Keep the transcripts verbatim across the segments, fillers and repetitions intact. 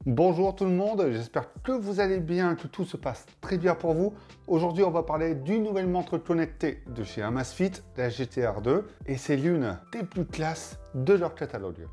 Bonjour tout le monde, j'espère que vous allez bien, que tout se passe très bien pour vous. Aujourd'hui, on va parler d'une nouvelle montre connectée de chez Amazfit, la G T R deux, et c'est l'une des plus classes de leur catalogue.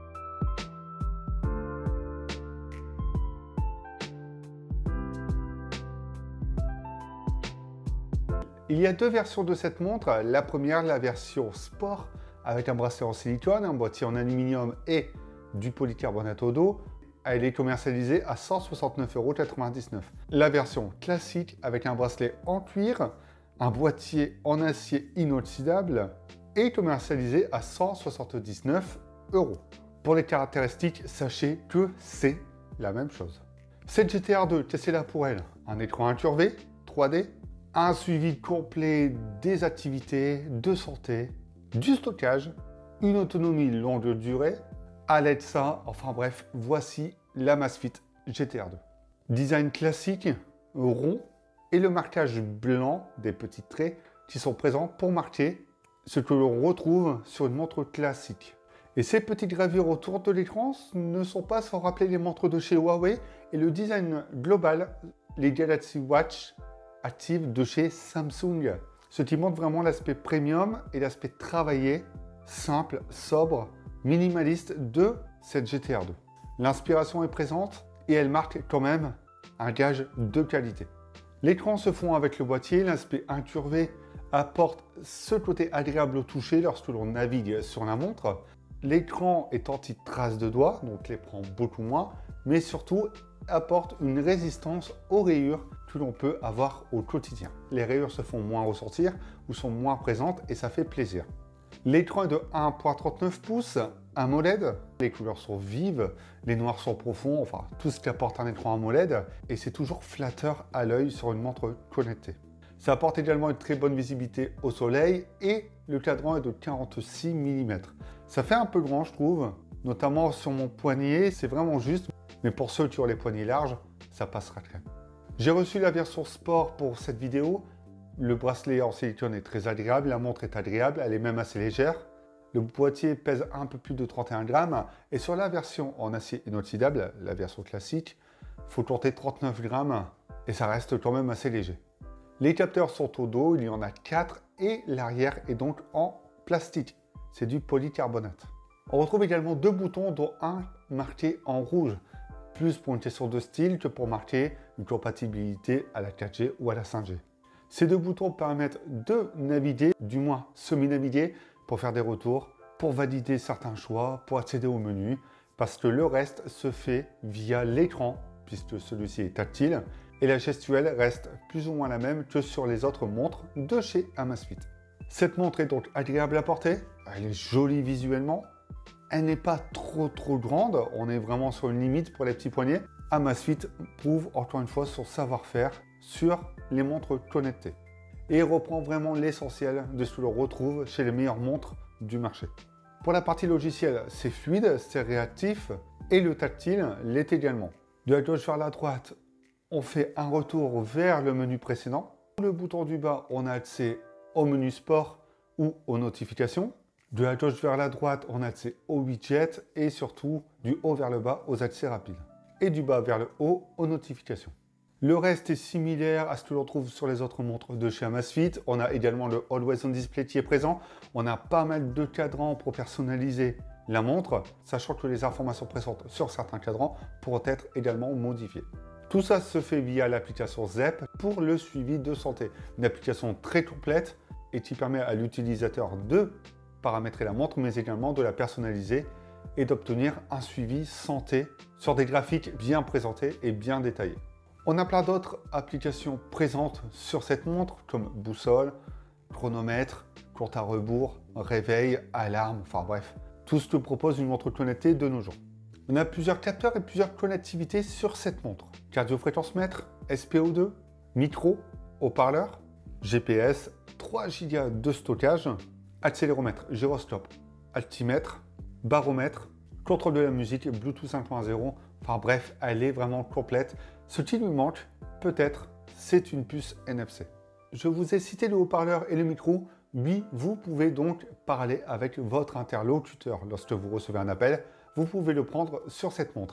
Il y a deux versions de cette montre. La première, la version sport, avec un bracelet en silicone, un boîtier en aluminium et du polycarbonate au dos. Elle est commercialisée à cent soixante-neuf euros quatre-vingt-dix-neuf. La version classique avec un bracelet en cuir, un boîtier en acier inoxydable est commercialisée à cent soixante-dix-neuf euros. Pour les caractéristiques, sachez que c'est la même chose. Cette G T R deux, qu'est-ce qu'elle a pour elle? Un écran incurvé, trois D, un suivi complet des activités, de santé, du stockage, une autonomie longue durée. Alexa, enfin bref, voici l'Amazfit G T R deux. Design classique, rond, et le marquage blanc des petits traits qui sont présents pour marquer ce que l'on retrouve sur une montre classique. Et ces petites gravures autour de l'écran ne sont pas sans rappeler les montres de chez Huawei et le design global, les Galaxy Watch Active de chez Samsung. Ce qui montre vraiment l'aspect premium et l'aspect travaillé, simple, sobre, minimaliste de cette G T R deux. L'inspiration est présente et elle marque quand même un gage de qualité. L'écran se fond avec le boîtier, l'aspect incurvé apporte ce côté agréable au toucher lorsque l'on navigue sur la montre. L'écran est anti-trace de doigts, donc les prend beaucoup moins, mais surtout apporte une résistance aux rayures que l'on peut avoir au quotidien. Les rayures se font moins ressentir ou sont moins présentes et ça fait plaisir. L'écran est de un virgule trente-neuf pouces, AMOLED. Les couleurs sont vives, les noirs sont profonds, enfin tout ce qu'apporte un écran AMOLED, et c'est toujours flatteur à l'œil sur une montre connectée. Ça apporte également une très bonne visibilité au soleil et le cadran est de quarante-six millimètres. Ça fait un peu grand, je trouve, notamment sur mon poignet, c'est vraiment juste, mais pour ceux qui ont les poignets larges, ça passera crème. J'ai reçu la version sport pour cette vidéo. Le bracelet en silicone est très agréable, la montre est agréable, elle est même assez légère. Le boîtier pèse un peu plus de trente et un grammes et sur la version en acier inoxydable, la version classique, il faut compter trente-neuf grammes et ça reste quand même assez léger. Les capteurs sont au dos, il y en a quatre et l'arrière est donc en plastique, c'est du polycarbonate. On retrouve également deux boutons dont un marqué en rouge, plus pour une question de style que pour marquer une compatibilité à la quatre G ou à la cinq G. Ces deux boutons permettent de naviguer, du moins semi-naviguer, pour faire des retours, pour valider certains choix, pour accéder au menu, parce que le reste se fait via l'écran, puisque celui-ci est tactile, et la gestuelle reste plus ou moins la même que sur les autres montres de chez Amazfit. Cette montre est donc agréable à porter, elle est jolie visuellement, elle n'est pas trop trop grande, on est vraiment sur une limite pour les petits poignets. Amazfit prouve encore une fois son savoir-faire sur les montres connectées et reprend vraiment l'essentiel de ce que l'on retrouve chez les meilleures montres du marché. Pour la partie logicielle, c'est fluide, c'est réactif et le tactile l'est également. De la gauche vers la droite, on fait un retour vers le menu précédent. Le bouton du bas, on a accès au menu sport ou aux notifications. De la gauche vers la droite, on a accès aux widgets et surtout du haut vers le bas aux accès rapides. Et du bas vers le haut aux notifications. Le reste est similaire à ce que l'on trouve sur les autres montres de chez Amazfit. On a également le Always On Display qui est présent. On a pas mal de cadrans pour personnaliser la montre, sachant que les informations présentes sur certains cadrans pourront être également modifiées. Tout ça se fait via l'application Zepp pour le suivi de santé. Une application très complète et qui permet à l'utilisateur de paramétrer la montre, mais également de la personnaliser et d'obtenir un suivi santé sur des graphiques bien présentés et bien détaillés. On a plein d'autres applications présentes sur cette montre, comme boussole, chronomètre, compte à rebours, réveil, alarme, enfin bref, tout ce que propose une montre connectée de nos jours. On a plusieurs capteurs et plusieurs connectivités sur cette montre. Cardiofréquence-mètre, S P O deux, micro, haut-parleur, G P S, trois gigas de stockage, accéléromètre, gyroscope, altimètre, baromètre, contrôle de la musique, Bluetooth cinq point zéro, enfin bref, elle est vraiment complète. Ce qui lui manque, peut-être, c'est une puce N F C. Je vous ai cité le haut-parleur et le micro. Oui, vous pouvez donc parler avec votre interlocuteur lorsque vous recevez un appel. Vous pouvez le prendre sur cette montre.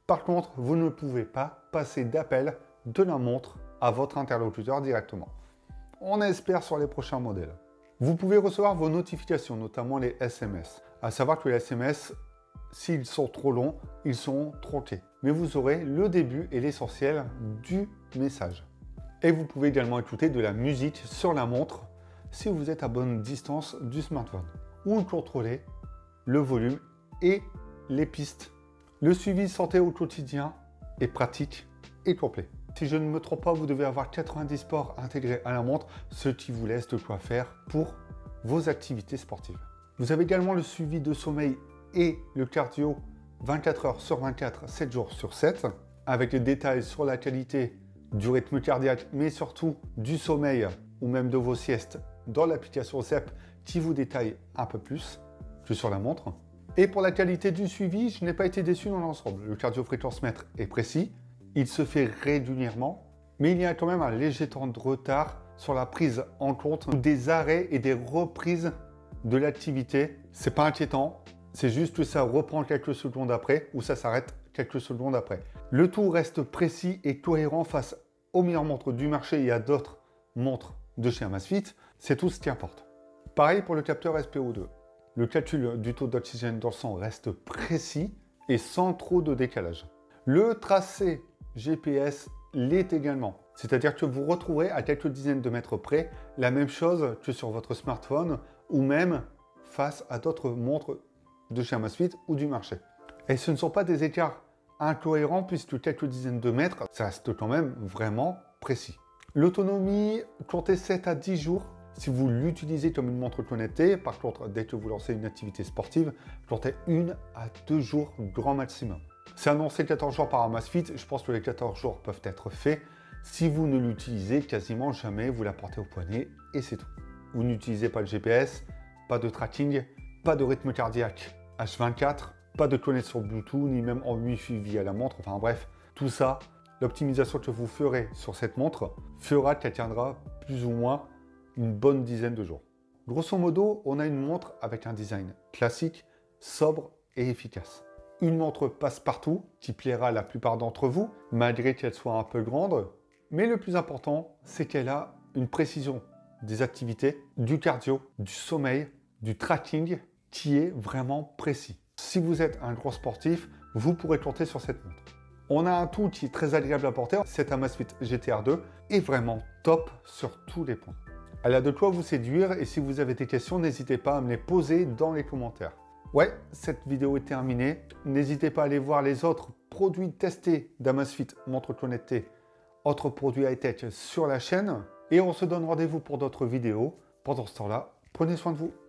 Par contre, vous ne pouvez pas passer d'appel de la montre à votre interlocuteur directement. On espère sur les prochains modèles. Vous pouvez recevoir vos notifications, notamment les S M S. À savoir que les S M S, s'ils sont trop longs, ils sont tronqués. Mais vous aurez le début et l'essentiel du message. Et vous pouvez également écouter de la musique sur la montre si vous êtes à bonne distance du smartphone. Ou contrôler le volume et les pistes. Le suivi santé au quotidien est pratique et complet. Si je ne me trompe pas, vous devez avoir quatre-vingt-dix sports intégrés à la montre, ce qui vous laisse de quoi faire pour vos activités sportives. Vous avez également le suivi de sommeil et le cardio vingt-quatre heures sur vingt-quatre, sept jours sur sept, avec des détails sur la qualité du rythme cardiaque, mais surtout du sommeil ou même de vos siestes dans l'application Z E P qui vous détaille un peu plus que sur la montre. Et pour la qualité du suivi, je n'ai pas été déçu dans l'ensemble. Le cardio-fréquence-mètre est précis, il se fait régulièrement, mais il y a quand même un léger temps de retard sur la prise en compte des arrêts et des reprises de l'activité. C'est pas inquiétant, c'est juste que ça reprend quelques secondes après ou ça s'arrête quelques secondes après. Le tout reste précis et cohérent face aux meilleures montres du marché et à d'autres montres de chez Amazfit. C'est tout ce qui importe. Pareil pour le capteur S P O deux. Le calcul du taux d'oxygène dans le sang reste précis et sans trop de décalage. Le tracé G P S l'est également. C'est-à-dire que vous retrouverez à quelques dizaines de mètres près la même chose que sur votre smartphone ou même face à d'autres montres de chez Amazfit ou du marché. Et ce ne sont pas des écarts incohérents puisque quelques dizaines de mètres, ça reste quand même vraiment précis. L'autonomie, comptez sept à dix jours si vous l'utilisez comme une montre connectée. Par contre, dès que vous lancez une activité sportive, comptez une à deux jours grand maximum. C'est annoncé quatorze jours par Amazfit, je pense que les quatorze jours peuvent être faits. Si vous ne l'utilisez quasiment jamais, vous la portez au poignet et c'est tout. Vous n'utilisez pas le G P S, pas de tracking, pas de rythme cardiaque H vingt-quatre, pas de connexion Bluetooth, ni même en Wi-Fi via la montre, enfin bref, tout ça, l'optimisation que vous ferez sur cette montre fera qu'elle tiendra plus ou moins une bonne dizaine de jours. Grosso modo, on a une montre avec un design classique, sobre et efficace. Une montre passe-partout qui plaira à la plupart d'entre vous, malgré qu'elle soit un peu grande. Mais le plus important, c'est qu'elle a une précision des activités, du cardio, du sommeil, du tracking qui est vraiment précis. Si vous êtes un gros sportif, vous pourrez compter sur cette montre. On a un tout qui est très agréable à porter. Cette Amazfit G T R deux est vraiment top sur tous les points. Elle a de quoi vous séduire et si vous avez des questions, n'hésitez pas à me les poser dans les commentaires. Ouais, cette vidéo est terminée. N'hésitez pas à aller voir les autres produits testés d'Amazfit, montres connectées, autres produits high-tech sur la chaîne. Et on se donne rendez-vous pour d'autres vidéos. Pendant ce temps-là, prenez soin de vous.